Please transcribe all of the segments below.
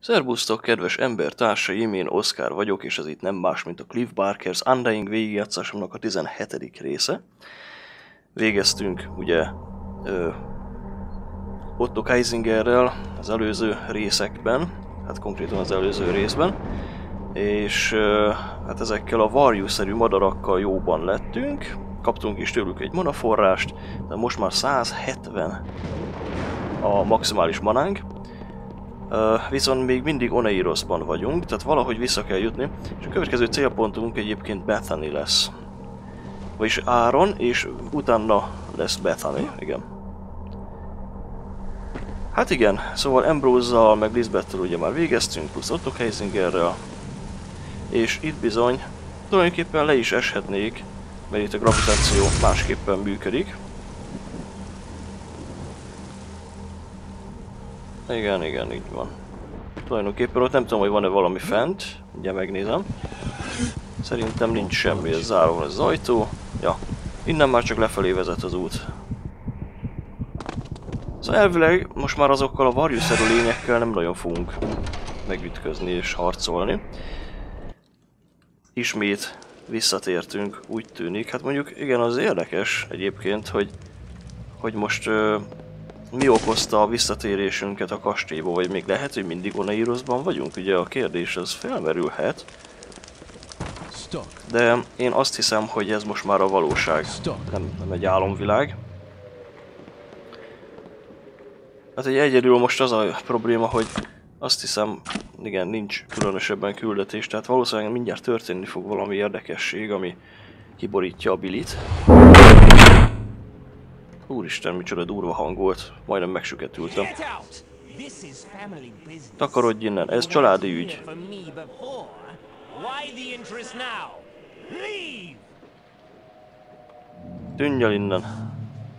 Szerbusztok, kedves embertársaim, én Oszkár vagyok, és ez itt nem más, mint a Cliff Barker's Undying végigjátszásomnak a 17. része. Végeztünk ugye Otto Kaisingerrel az előző részekben, hát konkrétan az előző részben, és hát ezekkel a varjú-szerű madarakkal jóban lettünk, kaptunk is tőlük egy manaforrást, de most már 170 a maximális manánk. Viszont még mindig Oneirosban vagyunk, tehát valahogy vissza kell jutni, és a következő célpontunk egyébként Bethany lesz. Vagyis Aaron, és utána lesz Bethany, igen. Hát igen, szóval Ambrose-zal, meg Lisbeth-tel ugye már végeztünk, plusz Otto Kaisingerrel. És itt bizony tulajdonképpen le is eshetnék, mert itt a gravitáció másképpen működik. Igen, így van. Tulajdonképpen ott nem tudom, hogy van-e valami fent. Ugye megnézem. Szerintem nincs semmi, ez zárva van az ajtó. Ja, innen már csak lefelé vezet az út. Szóval elvileg most már azokkal a varjú-szerű lényekkel nem nagyon fogunk megütközni és harcolni. Ismét visszatértünk, úgy tűnik. Hát mondjuk igen, az érdekes egyébként, hogy most mi okozta a visszatérésünket a kastélyba, vagy még lehet, hogy mindig Oneirosban vagyunk? Ugye a kérdés az felmerülhet. De én azt hiszem, hogy ez most már a valóság, nem egy álomvilág. Hát egy egyedül most az a probléma, hogy azt hiszem, igen, nincs különösebben küldetés, tehát valószínűleg mindjárt történni fog valami érdekesség, ami kiborítja a bilit. Úristen, micsoda durva hang volt, majdnem megsüketültem. Takarodj innen, ez családi ügy. Tűnj el innen.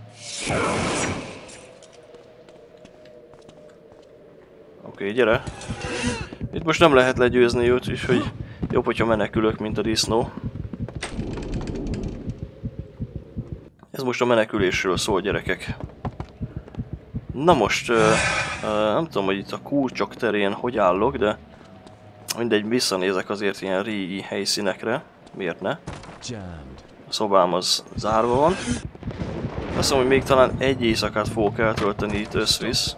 Oké, gyere. Itt most nem lehet legyőzni őt, úgyhogy jobb, hogyha menekülök, mint a disznó. Ez most a menekülésről szól, gyerekek. Na most, nem tudom, hogy itt a kulcsok terén hogy állok, de mindegy, visszanézek azért ilyen régi helyszínekre. Miért ne? A szobám az zárva van. Azt mondom, hogy még talán egy éjszakát fogok eltölteni itt összvisz.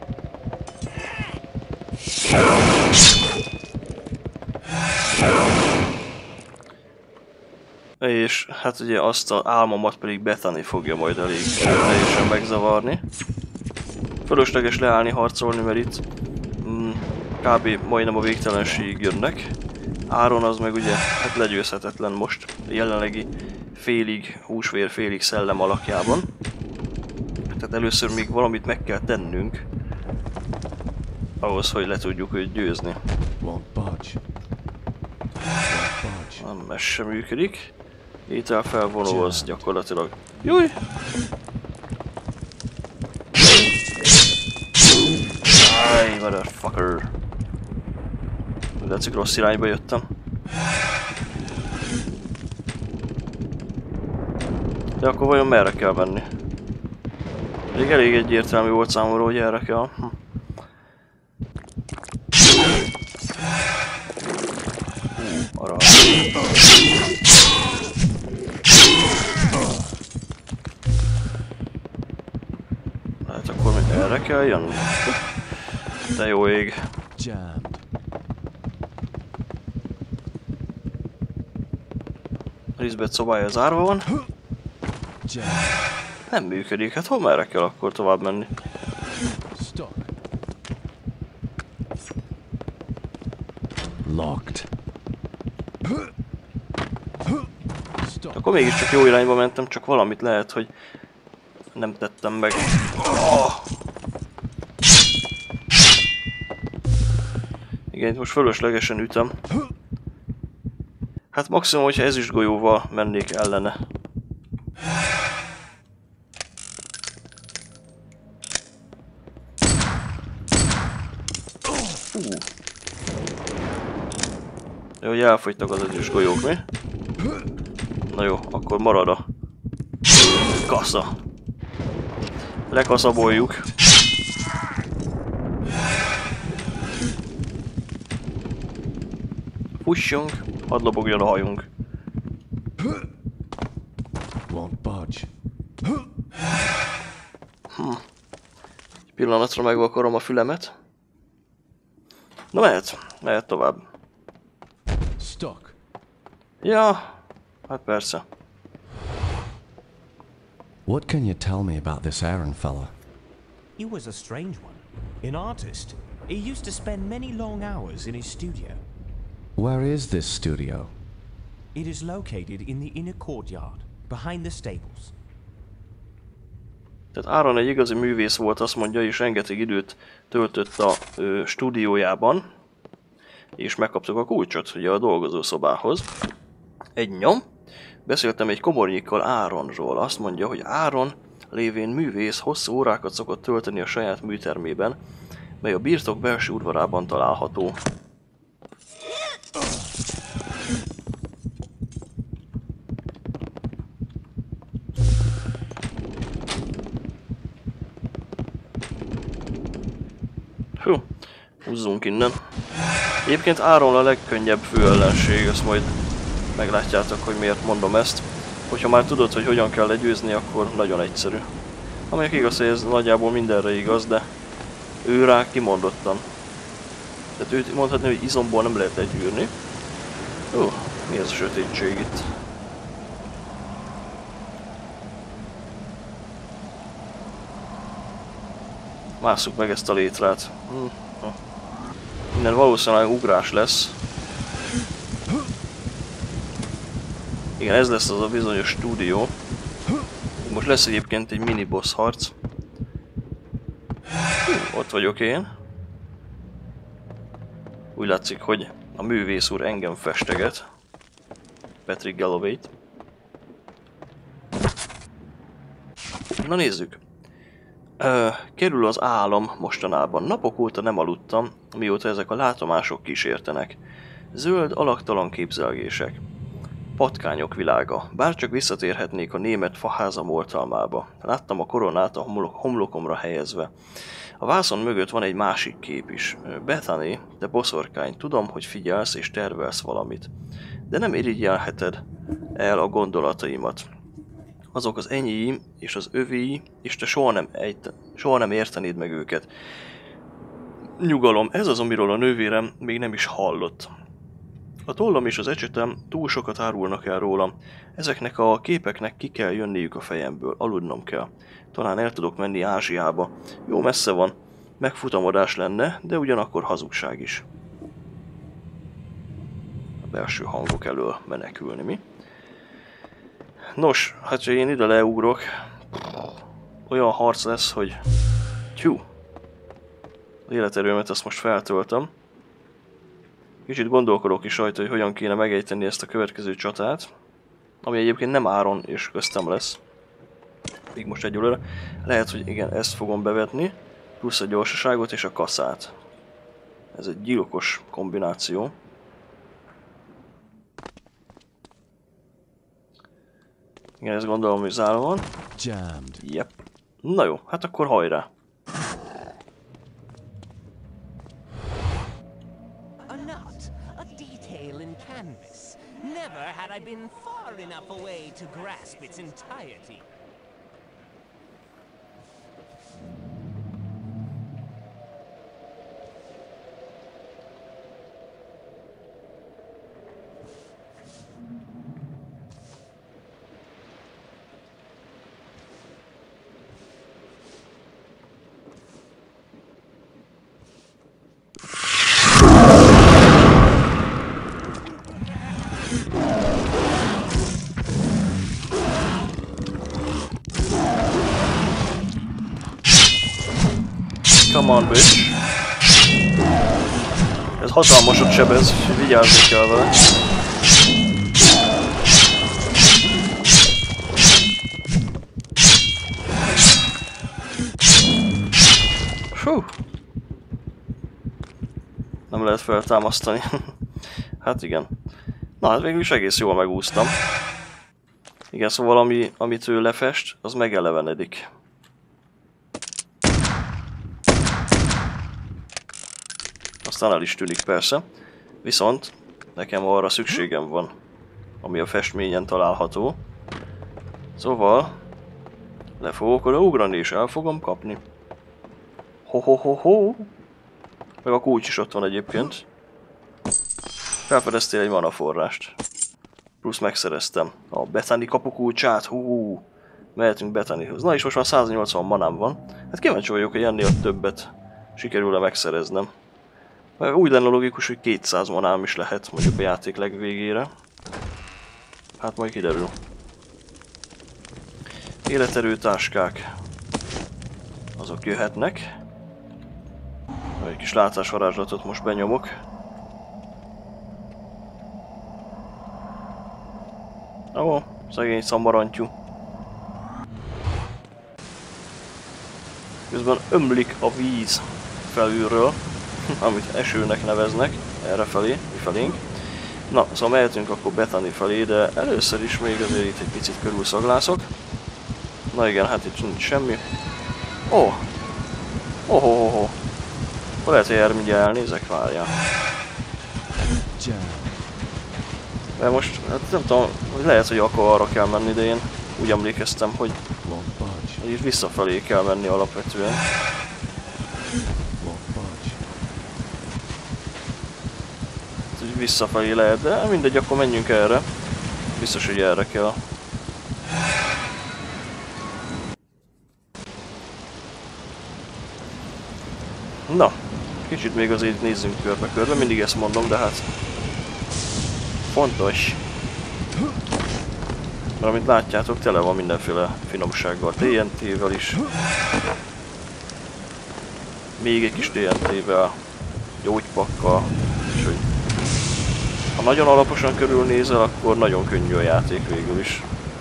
És hát ugye azt az álmomat pedig Bethany fogja majd elég teljesen megzavarni. Fölösleges leállni harcolni, mert itt kb. Majdnem a végtelenség jönnek. Aaron az meg ugye hát legyőzhetetlen most a jelenlegi félig húsvér, félig szellem alakjában. Tehát először még valamit meg kell tennünk ahhoz, hogy le tudjuk őt győzni. Nem, ez sem működik. Ételfelvonó az gyakorlatilag... Júj! Áj, motherfucker! Látszik, rossz irányba jöttem. De akkor vajon merre kell menni? Még elég egyértelmű volt számomra, hogy erre kell. Arra. Hát akkor még erre kell jönni. De jó ég. Lisbeth szobája zárva van. Nem működik, hát hol merre kell akkor tovább menni? Akkor mégiscsak jó irányba mentem, csak valamit lehet, hogy nem tettem meg. Oh! Igen, itt most fölöslegesen ütöm. Hát maximum, hogyha ezüstgolyóval mennék ellene. Jó, hogy elfogytak az ezüstgolyók, mi? Na jó, akkor marad a kasza. Lekaszaboljuk. Fussunk, hadd lobogjon a hajunk. Won't budge. Egy pillanatra megvakarom a fülemet. Na mehet tovább. Stuck. Ja, hát persze. What can you tell me about this Aaron fella? He was a strange one. An artist. He used to spend many long hours in his studio. Where is this studio? It is located in the inner courtyard, behind the stables. Tehát Aaron egy igazi művész volt, azt mondja, és rengeteg időt töltött a stúdiójában, és megkaptuk a kulcsot ugye a dolgozószobához. Egy nyom. Beszéltem egy komornyikkal Aaronról. Azt mondja, hogy Aaron lévén művész hosszú órákat szokott tölteni a saját műtermében, mely a birtok belső udvarában található. Hú, húzzunk innen. Egyébként Aaron a legkönnyebb főellenség, ezt majd meglátjátok, hogy miért mondom ezt. Hogyha már tudod, hogy hogyan kell legyőzni, akkor nagyon egyszerű. Amelyek igaz, hogy ez nagyjából mindenre igaz, de ő rá kimondottan. Tehát őt mondhatni, hogy izomból nem lehet legyűrni. Mi ez a sötétség itt? Másszuk meg ezt a létrát. Innen valószínűleg ugrás lesz. Igen, ez lesz az a bizonyos stúdió. Most lesz egyébként egy mini boss harc. Ott vagyok én. Úgy látszik, hogy a művész úr engem festeget. Patrick Galloway-t. Na nézzük. Kerül az álom mostanában. Napok óta nem aludtam, mióta ezek a látomások kísértenek. Zöld, alaktalan képzelgések. Patkányok világa. Bárcsak visszatérhetnék a német faházam oltalmába. Láttam a koronát a homlokomra helyezve. A vászon mögött van egy másik kép is. Bethany, te boszorkány, tudom, hogy figyelsz és tervelsz valamit. De nem irigyelheted el a gondolataimat. Azok az enyém és az övéi, és te soha nem értenéd meg őket. Nyugalom, ez az, amiről a nővérem még nem is hallott. A tollam és az ecsetem túl sokat árulnak el rólam. Ezeknek a képeknek ki kell jönniük a fejemből, aludnom kell. Talán el tudok menni Ázsiába. Jó messze van, megfutamodás lenne, de ugyanakkor hazugság is. A belső hangok elől menekülni, mi? Nos, hát ha én ide leugrok, olyan harc lesz, hogy... Tyú! Az életerőmet azt most feltöltöm. Kicsit gondolkodok is rajta, hogy hogyan kéne megejteni ezt a következő csatát. Ami egyébként nem Aaron és köztem lesz. Még most egyelőre. Lehet, hogy igen, ezt fogom bevetni. Plusz a gyorsaságot és a kaszát. Ez egy gyilkos kombináció. Igen, ezt gondolom, hogy zárva van. Yep. Na jó, hát akkor hajrá! Never had I been far enough away to grasp its entirety. Come on, bitch. Ez hatalmasat sebez, úgyhogy vigyázni kell vele. Fú. Nem lehet feltámasztani. Hát igen. Na hát végül is egész jól megúsztam. Igen, szóval amit ő lefest, az megelevenedik. Aztán el is tűnik persze. Viszont Nekem arra szükségem van, ami a festményen található. Szóval le fogok oda ugrani és el fogom kapni. Ho-ho-ho-ho! Meg a kulcs is ott van egyébként. Felfedeztél egy mana forrást. Plusz megszereztem a Bethany kapukulcsát. Hú! Mehetünk Bethanyhoz. Na és most már 180 manám van. Hát kíváncsi vagyok, hogy ennél többet sikerül-e megszereznem. Úgy lenne logikus, hogy 200 manám is lehet mondjuk a játék legvégére. Hát majd kiderül. Életerő táskák. Azok jöhetnek. Egy kis látásvarázslatot most benyomok. Ó, szegény szamarantyú. Közben ömlik a víz felülről, amit esőnek neveznek, errefelé, mifelénk. Na, szóval mehetünk akkor Bethany felé, de először is még azért itt egy picit körülszaglászok. Na igen, hát itt nincs semmi. Ó! Oh. Lehet, hogy erre mindjárt elnézek, várjál. Mert most, hát nem tudom, hogy lehet, hogy akkor arra kell menni, de én úgy emlékeztem, hogy itt visszafelé kell menni alapvetően. Úgy visszafelé lehet, de mindegy, akkor menjünk erre. Biztos, hogy erre kell. Na, kicsit még azért nézzünk körbe-körbe, mindig ezt mondom, de hát fontos. Mert amint látjátok, tele van mindenféle finomsággal, TNT-vel is. Még egy kis TNT-vel, gyógypakkal, és hogy ha nagyon alaposan körülnézel, akkor nagyon könnyű a játék végül is.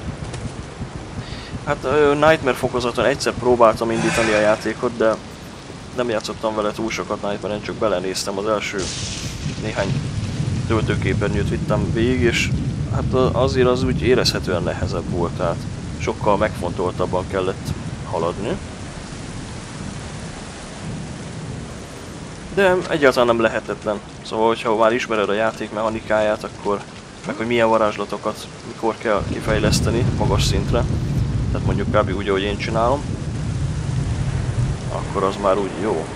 Hát Nightmare fokozaton egyszer próbáltam indítani a játékot, de nem játszottam vele túl sokat Nightmare-en, csak belenéztem, az első néhány töltőképernyőt vittem végig, és hát azért az úgy érezhetően nehezebb volt, tehát sokkal megfontoltabban kellett haladni. De egyáltalán nem lehetetlen. Szóval, hogyha már ismered a játék mechanikáját, akkor meg hogy milyen varázslatokat mikor kell kifejleszteni magas szintre, tehát mondjuk kb. Úgy, ahogy én csinálom, akkor az már úgy jó.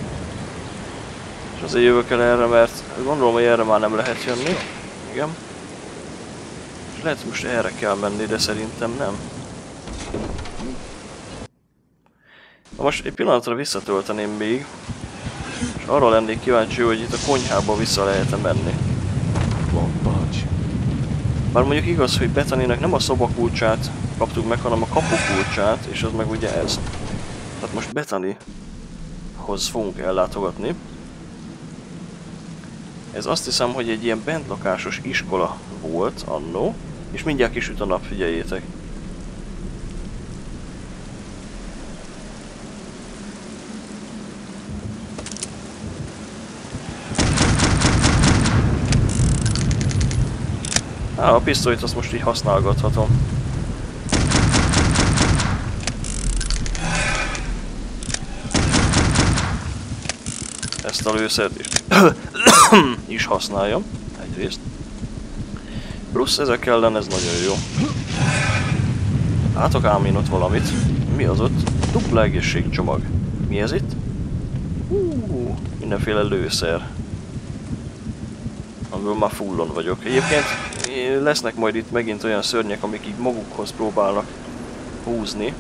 És azért jövök el erre, mert gondolom, hogy erre már nem lehet jönni. Igen. És lehet, hogy most erre kell menni, de szerintem nem. Na most egy pillanatra visszatölteném még, és arra lennék kíváncsi, hogy itt a konyhába vissza lehet-e menni. Bár mondjuk igaz, hogy Bethanynek nem a szobakulcsát kaptuk meg, hanem a kapukulcsát, és az meg ugye ez. Tehát most Bethanyhoz fogunk ellátogatni. Ez azt hiszem, hogy egy ilyen bentlakásos iskola volt annó, és mindjárt kisüt a nap, figyeljétek. A pisztolyt azt most így használgathatom. Ezt a lőszert is használjam, egyrészt. Plusz ezek ellen ez nagyon jó. Látok ám én ott valamit. Mi az ott? Dupla egészségcsomag. Mi ez itt? Mindenféle lőszer. Amiből már fullon vagyok. Egyébként lesznek majd itt megint olyan szörnyek, amik így magukhoz próbálnak húzni.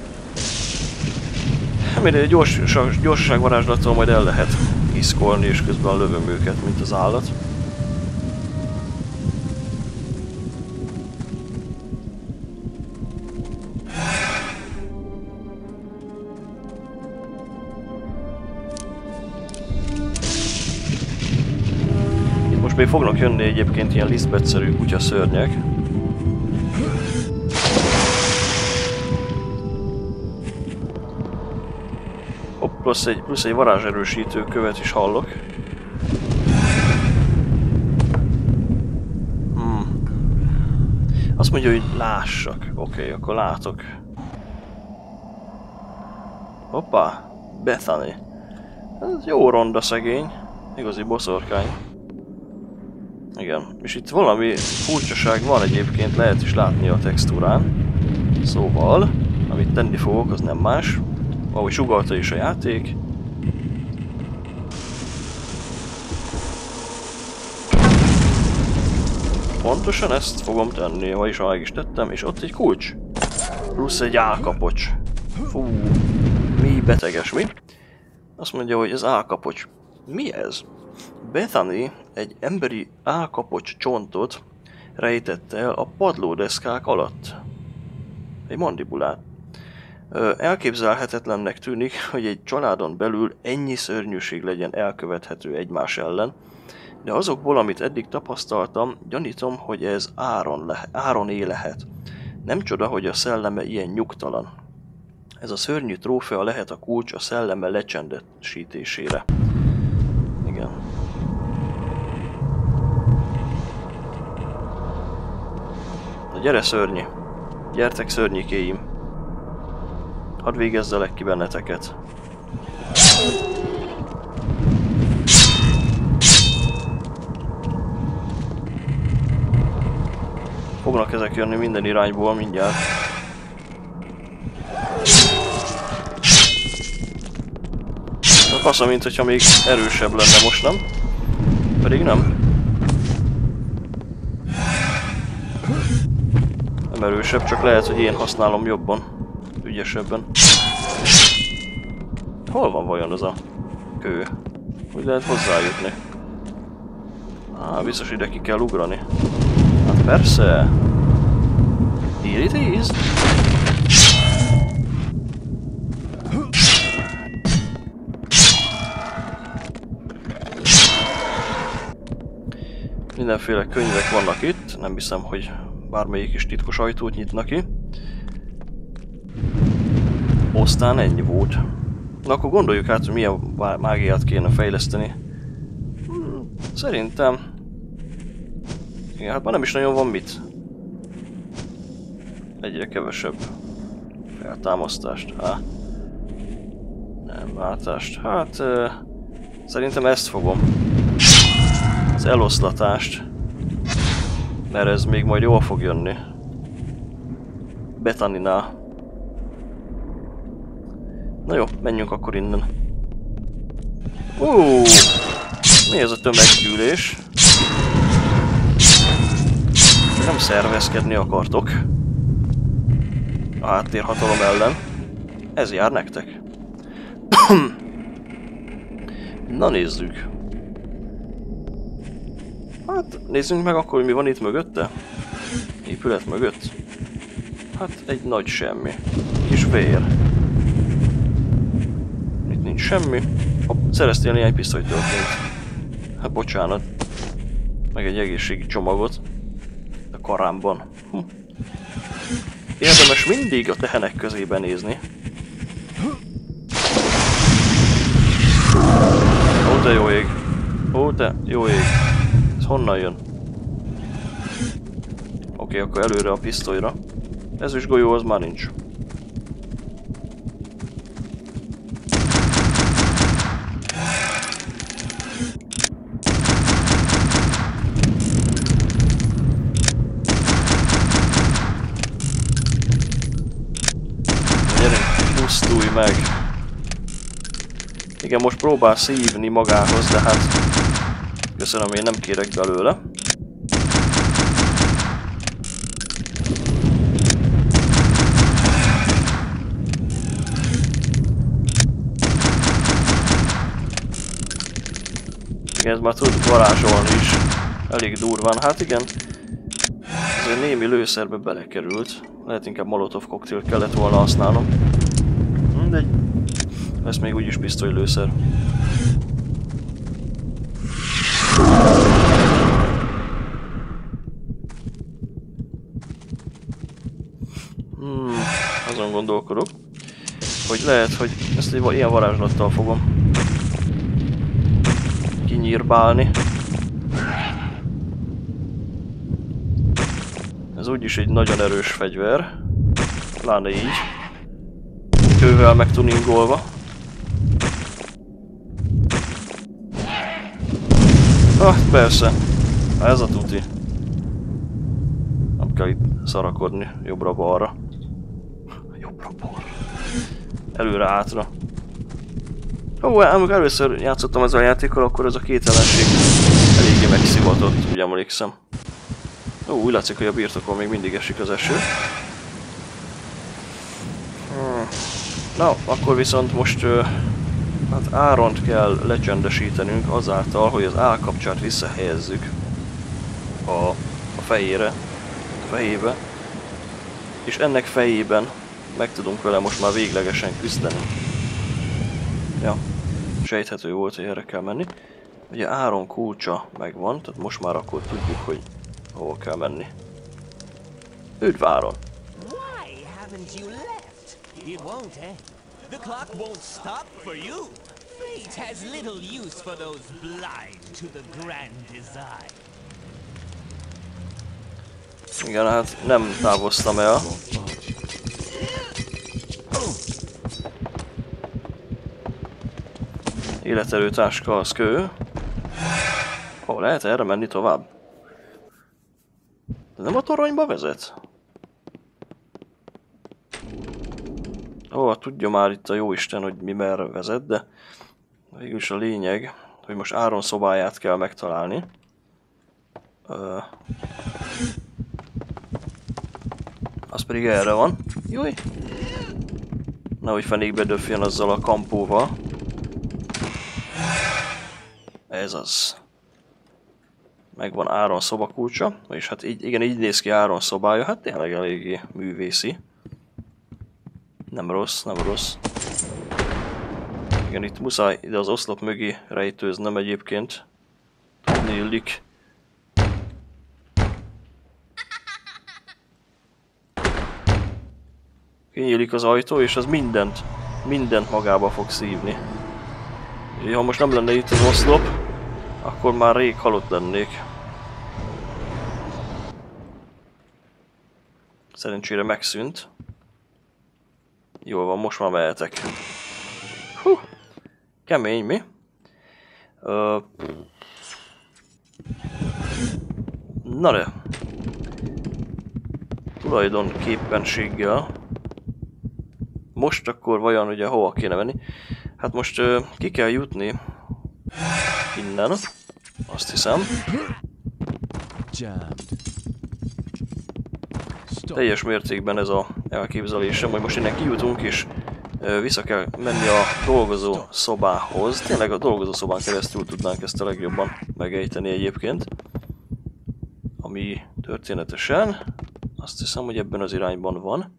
Mindegy, gyorsaságvarázslattól majd el lehet iszkolni, és közben lövöm őket, mint az állat. Itt most még fognak jönni egyébként ilyen lisztbetszerű kutyaszörnyek. Plusz egy varázserősítő követ is hallok. Azt mondja, hogy lássak. Oké, akkor látok. Hoppá! Bethany. Ez jó ronda szegény. Igazi boszorkány. Igen, és itt valami furcsaság van egyébként, lehet is látni a textúrán. Szóval, amit tenni fogok, az nem más. Ahogy sugallta is a játék. Pontosan ezt fogom tenni, vagyis meg is tettem, és ott egy kulcs. Plusz egy álkapocs. Fú, mi beteges, mi? Azt mondja, hogy ez álkapocs. Mi ez? Bethany egy emberi álkapocs csontot rejtett el a padlódeszkák alatt. Egy mandibulát. Elképzelhetetlennek tűnik, hogy egy családon belül ennyi szörnyűség legyen elkövethető egymás ellen, de azokból, amit eddig tapasztaltam, gyanítom, hogy ez Ároné lehet. Nem csoda, hogy a szelleme ilyen nyugtalan. Ez a szörnyű trófea lehet a kulcs a szelleme lecsendesítésére. Igen. Na gyere szörnyi! Gyertek szörnyikéim! Hadd végezzelek ki benneteket! Fognak ezek jönni minden irányból mindjárt. A kasza, mint hogyha még erősebb lenne most, nem? Pedig nem. Nem erősebb, csak lehet, hogy én használom jobban. Ügyesebben. Hol van vajon az a kő? Hogy lehet hozzájutni? Biztos ide ki kell ugrani. Hát persze. Here it is. Mindenféle könyvek vannak itt, nem hiszem, hogy bármelyik is titkos ajtót nyitna ki. Aztán ennyi volt. Na akkor gondoljuk át, hogy milyen mágiát kéne fejleszteni. Szerintem... Igen, hát már nem is nagyon van mit. Egyre kevesebb feltámasztást. Nem, váltást. Hát... szerintem ezt fogom. Az eloszlatást. Mert ez még majd jól fog jönni. Bethany-nál. Na jó, menjünk akkor innen. Mi ez a tömeggyűlés? Nem szervezkedni akartok. A háttérhatalom ellen. Ez jár nektek. Na nézzük. Hát nézzünk meg akkor, hogy mi van itt mögötte. Épület mögött. Hát egy nagy semmi. Kis vér. Itt nincs semmi. Hopp, szereztél néhány pisztolytörtényt. Hát bocsánat. Meg egy egészségi csomagot. A karámban. Érdemes mindig a tehenek közébe nézni. Ó, te jó ég. Ó, te jó ég. Ez honnan jön? Oké, akkor előre a pisztolyra. Ezüst golyó az már nincs. Gyerünk, pusztulj meg! Igen, most próbál szívni magához, de hát... Köszönöm, én nem kérek belőle. Igen, ez már tud varázsolni is. Elég durván. Hát igen. Ez egy némi lőszerbe belekerült. Lehet inkább molotov koktélt kellett volna használnom. Mindegy. Ez még úgyis pisztolylőszer. Azon gondolkodok, hogy lehet, hogy ezt egy ilyen varázslattal fogom kinyírbálni. Ez úgyis egy nagyon erős fegyver, pláne így, kővel megtuningolva. Ah, persze. Ez a tuti. Nem kell itt szarakodni jobbra-balra. Jobbra-balra. Előre-hátra. Ó, amikor először játszottam ezzel a játékkal, akkor ez a két ellenség eléggé megszivatott, úgy emlékszem. Ó, úgy látszik, hogy a birtokon még mindig esik az eső. Na, akkor viszont most hát Áront kell lecsendesítenünk azáltal, hogy az állkapcsát visszahelyezzük a fejébe. És ennek fejében meg tudunk vele most már véglegesen küzdeni. Ja, sejthető volt, hogy erre kell menni. Ugye Áron kulcsa megvan, tehát most már akkor tudjuk, hogy hol kell menni. Üdv Áron! Why haven't you left? It won't end. The clock won't stop for you. Fate has little use for those blind to the grand design. Igen, hát nem távoztam el. Életerő táska az kő. Ó, lehet erre menni tovább? De nem a toronyba vezet? Ó, tudja már itt a jóisten, hogy mi merre vezet, de végülis a lényeg, hogy most Áron szobáját kell megtalálni. Az pedig erre van. Júj! Nehogy fenékbe döfjön azzal a kampóval. Ez az. Megvan Áron szobakulcsa, és hát igen, így néz ki Áron szobája, hát tényleg eléggé művészi. Nem rossz, nem rossz. Igen, itt muszáj ide az oszlop mögé rejtőznem egyébként. Tudni illik. Kinyílik az ajtó, és az mindent magába fog szívni. Úgyhogy, ha most nem lenne itt az oszlop, akkor már rég halott lennék. Szerencsére megszűnt. Jól van, most már mehetek. Hú, kemény, mi? Na de. Tulajdonképenséggel. Most akkor vajon ugye hova kéne menni? Hát most ki kell jutni innen, azt hiszem. Teljes mértékben ez a elképzelésem, hogy most innen kijutunk és vissza kell menni a dolgozó szobához. Tényleg a dolgozó szobán keresztül tudnánk ezt a legjobban megejteni egyébként. Ami történetesen azt hiszem, hogy ebben az irányban van.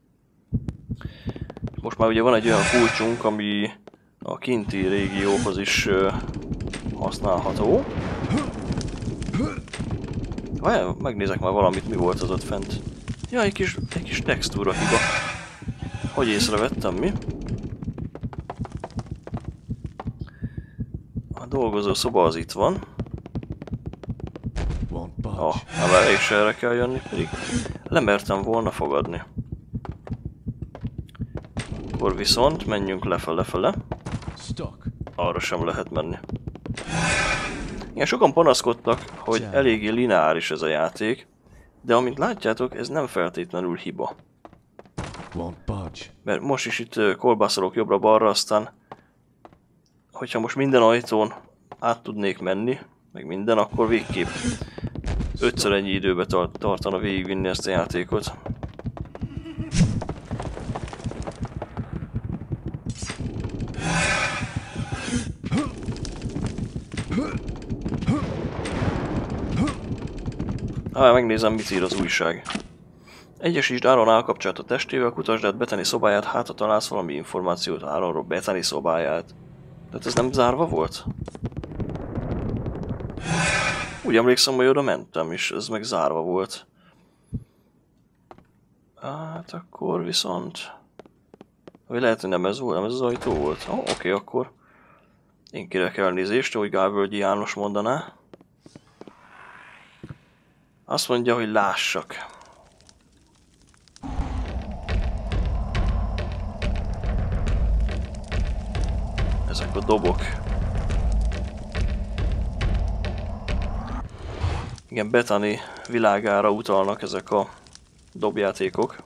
Most már ugye van egy olyan kulcsunk, ami a kinti régióhoz is használható. Várjál, megnézek már valamit, mi volt az ott fent. Ja, egy kis textúra hiba. Hogy észrevettem, mi? A dolgozó szoba az itt van. Nem elég se erre kell jönni, pedig lemertem volna fogadni. Akkor viszont menjünk lefele. Arra sem lehet menni. Igen, sokan panaszkodtak, hogy eléggé lineáris ez a játék, de amint látjátok, ez nem feltétlenül hiba. Mert most is itt kolbászolok jobbra-balra, aztán hogyha most minden ajtón át tudnék menni, meg minden, akkor végképp 5-ször ennyi időbe tartana végigvinni ezt a játékot. Megnézem, mit ír az újság. Egyesítsd Áron állkapcsát a testével, kutasd át Bethany szobáját, hát ha találsz valami információt Áronról. Bethany szobáját. Tehát ez nem zárva volt? Úgy emlékszem, hogy oda mentem, és ez meg zárva volt. Hát akkor viszont... Vagy lehet, hogy nem ez volt, nem ez az ajtó volt. Oké, akkor... Én kérek elnézést, ahogy Gálvölgyi János mondaná. Azt mondja, hogy lássak. Ezek a dobok. Igen, Bethany világára utalnak ezek a dobjátékok.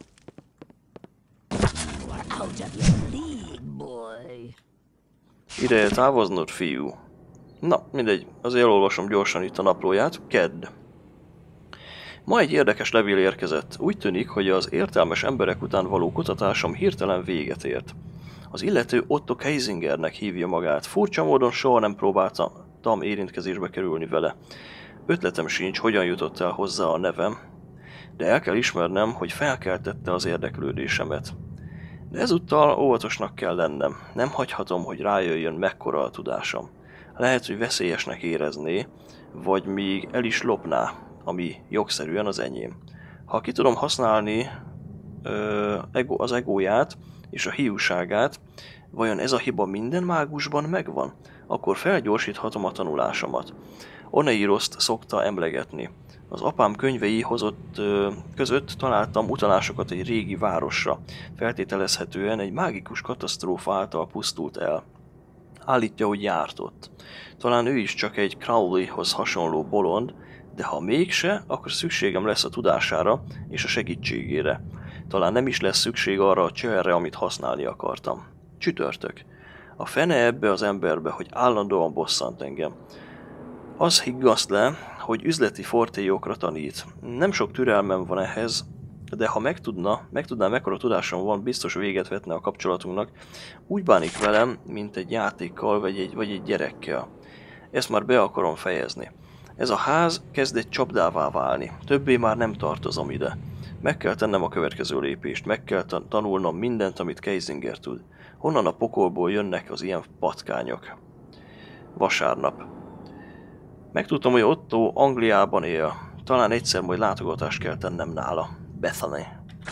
Ideje távoznod, fiú. Na, mindegy, azért elolvasom gyorsan itt a naplóját. Kedd. Ma egy érdekes levél érkezett. Úgy tűnik, hogy az értelmes emberek után való kutatásom hirtelen véget ért. Az illető Otto Keisingernek hívja magát. Furcsa módon soha nem próbáltam érintkezésbe kerülni vele. Ötletem sincs, hogyan jutott el hozzá a nevem, de el kell ismernem, hogy felkeltette az érdeklődésemet. De ezúttal óvatosnak kell lennem. Nem hagyhatom, hogy rájöjjön, mekkora a tudásom. Lehet, hogy veszélyesnek érezné, vagy még el is lopná, ami jogszerűen az enyém. Ha ki tudom használni az egóját és a hiúságát, vajon ez a hiba minden mágusban megvan? Akkor felgyorsíthatom a tanulásomat. Oneiroszt szokta emlegetni. Az apám könyvei között találtam utalásokat egy régi városra, feltételezhetően egy mágikus katasztrófa által pusztult el. Állítja, hogy járt ott. Talán ő is csak egy Crowleyhoz hasonló bolond, de ha mégse, akkor szükségem lesz a tudására és a segítségére. Talán nem is lesz szükség arra a csőrre, amit használni akartam. Csütörtök. A fene ebbe az emberbe, hogy állandóan bosszant engem. Az higgaszt le, hogy üzleti fortélyokra tanít. Nem sok türelmem van ehhez, de ha megtudná, mekkora tudásom van, biztos véget vetne a kapcsolatunknak. Úgy bánik velem, mint egy játékkal vagy egy gyerekkel. Ezt már be akarom fejezni. Ez a ház kezd egy csapdává válni. Többé már nem tartozom ide. Meg kell tennem a következő lépést. Meg kell tanulnom mindent, amit Keisinger tud. Honnan a pokolból jönnek az ilyen patkányok? Vasárnap. Megtudtam, hogy Otto Angliában él. Talán egyszer majd látogatást kell tennem nála. Bethany.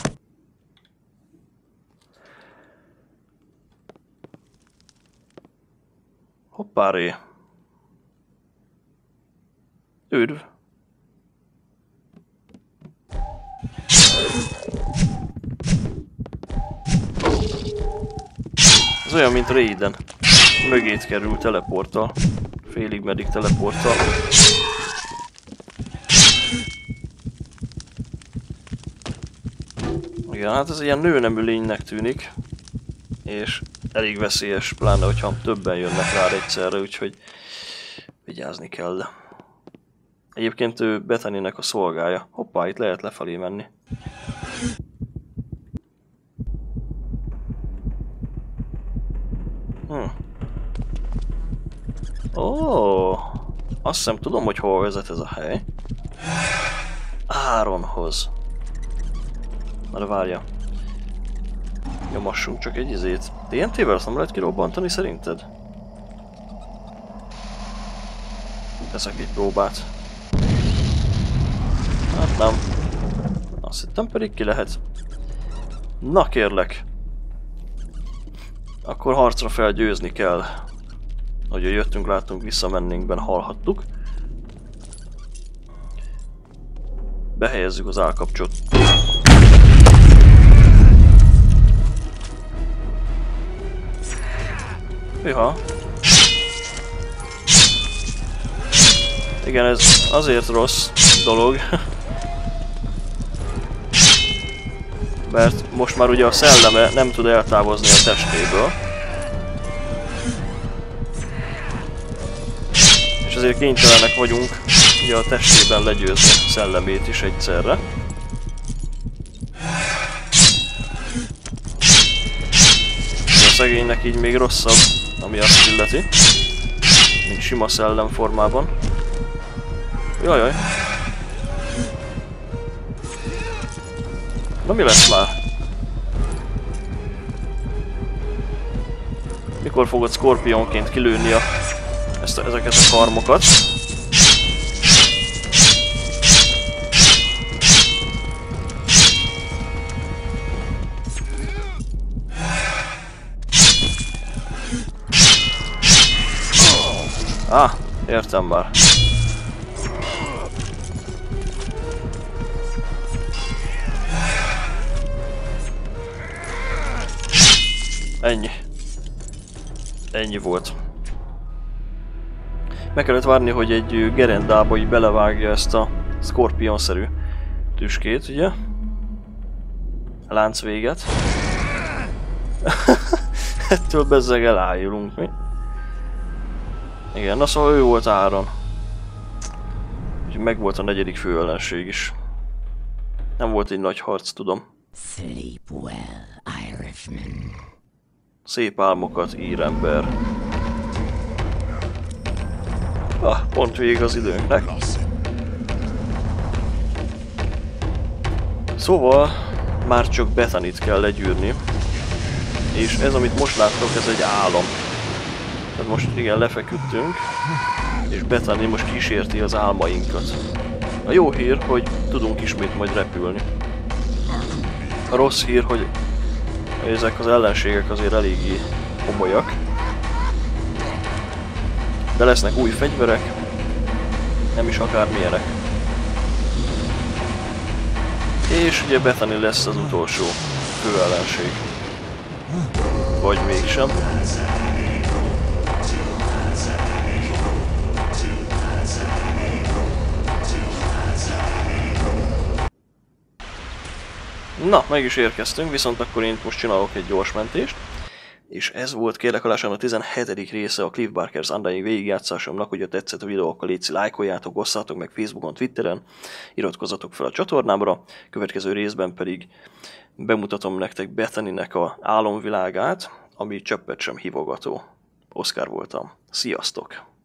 Hoppáré. Üdv. Ez olyan, mint Raiden. Mögét kerül teleporttal. Félig meddig teleporttal. Igen, hát ez ilyen nőnemű lénynek tűnik. És elég veszélyes, pláne hogyha többen jönnek rá egyszerre, úgyhogy vigyázni kell. Egyébként ő Bethanynek a szolgája. Hoppá, itt lehet lefelé menni. Ó, azt hiszem tudom, hogy hol vezet ez a hely. Áronhoz. Na de várja. Nyomassunk csak egy izét. TNT-vel azt nem lehet kirobbantani szerinted? Teszek egy próbát. Hát nem. Azt hittem pedig ki lehet. Na kérlek. Akkor harcra felgyőzni kell. Ahogy jöttünk, láttunk, visszamennénkben hallhattuk. Behelyezzük az állkapcsot. Hűha. Igen, ez azért rossz dolog. Mert most már ugye a szelleme nem tud eltávozni a testéből. És azért kénytelenek vagyunk ugye a testében legyőzni szellemét is egyszerre. A szegénynek így még rosszabb, ami azt illeti, mint sima szellem formában. Jajjaj! Na mi lesz már? Mikor fogod szkorpionként kilőni ezeket a karmokat? Ah, értem már. Ennyi. Ennyi volt. Meg kellett várni, hogy egy gerendába így belevágja ezt a szkorpionszerű tüskét, ugye? Láncvéget. Ettől bezzeg elájulunk mi. Igen, na szóval ő volt Áron. Úgyhogy meg volt a negyedik főellenség is. Nem volt egy nagy harc, tudom. Sleep well, Irishman. Szép álmokat ír ember. Ah, pont végig az időnknek. Szóval már csak Bethanit kell legyűrni. És ez, amit most láttok, ez egy álom. Tehát most igen, lefeküdtünk. És Bethany most kísérti az álmainkat. A jó hír, hogy tudunk ismét majd repülni. A rossz hír, hogy ezek az ellenségek azért eléggé komolyak. De lesznek új fegyverek, nem is akármilyenek. És ugye Bethany lesz az utolsó főellenség. Vagy mégsem. Na, meg is érkeztünk, viszont akkor én most csinálok egy gyors mentést. És ez volt kérlek alásan a 17. része a Cliff Barker's Undying végigjátszásomnak, hogyha tetszett a videó, akkor légy lájkoljátok, osszátok meg Facebookon, Twitteren, iratkozzatok fel a csatornámra, következő részben pedig bemutatom nektek Bethanynek a álomvilágát, ami csöppet sem hívogató. Oszkár voltam. Sziasztok!